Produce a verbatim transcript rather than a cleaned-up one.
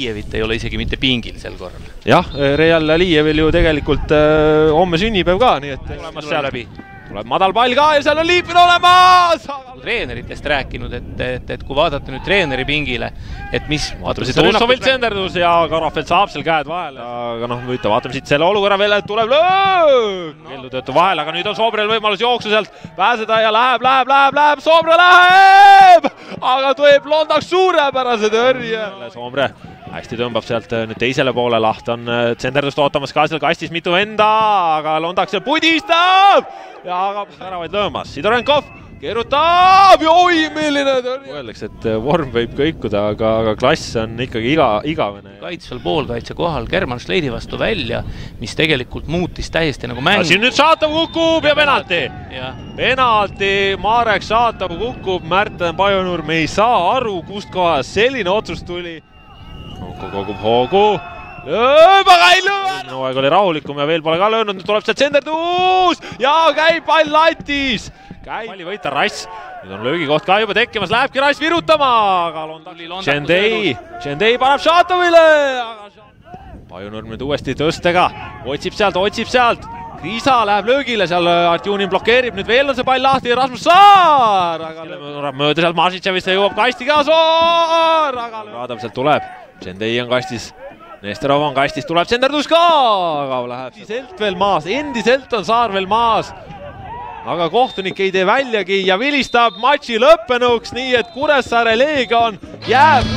Alijevit ei ole isegi mitte pingil sel korral. Jah, Real Alijevil ju tegelikult äh, homme sünnipäev ka, nii et tulemas seal läbi. Tuleb madal pall ka ja seal on Liipin olemas! Treeneritest rääkinud, et, et, et kui vaadata nüüd treeneri pingile, et mis... Tuussovilt senderdus ja Karafeld saab seal käed vahele. Aga noh, võita, vaatame siit selle olukorra veel, et tuleb löök! Keldu töötu vahel, aga nüüd on Soobrel võimalus jooksu sealt pääseda ja läheb, läheb, läheb, läheb, Soobre läheb! Aga tuleb Londaks suurepärase tõrje. Soomre hästi tõmbab sealt nüüd teisele poole laht, on senderdust ootamas ka seal kastis mitu enda, aga Londaks seal pudistab! Ja aga ära vaid löömas, Sidorenkov keerutab ja oi, milline tõrje! Öeldakse, et vorm võib kõikuda, aga, aga klass on ikkagi iga, igavene. Kaitsval poolkaitse kohal German Schleidi vastu välja, mis tegelikult muutis täiesti nagu mängu. Siin nüüd Šatov kukub ja penalti! Penalti, Marek Šatov kukub, Märten Pajunur, me ei saa aru, kust kohas selline otsus tuli. Kukku kogub hoogu. Lööb, aga ei löö! No aeg oli rahulikum ja veel pole ka löönud, nüüd tuleb sealt senderdus ja käib pall latis! Käib palli võita Rass, nüüd on löögikoht ka juba tekkimas, lähebki Rass virutama, aga Tšendei, Tšendei paneb Šatovile! Pajunurm nüüd uuesti tõstega, otsib sealt, otsib sealt, Kriisa läheb löögile, seal Artjunin blokeerib, nüüd veel on see pall lahti ja Rasmus Saar! Mööda sealt Mažitševist ja jõuab kasti ka Saar! Raadam sealt tuleb, Tšendei on kastis. Nesterov on kastis, tuleb senderdus ka, aga läheb endiselt veel maas, endiselt on Saar veel maas. Aga kohtunik ei tee väljagi ja vilistab matši lõppenuks, nii et Kuressaare Leegion jääb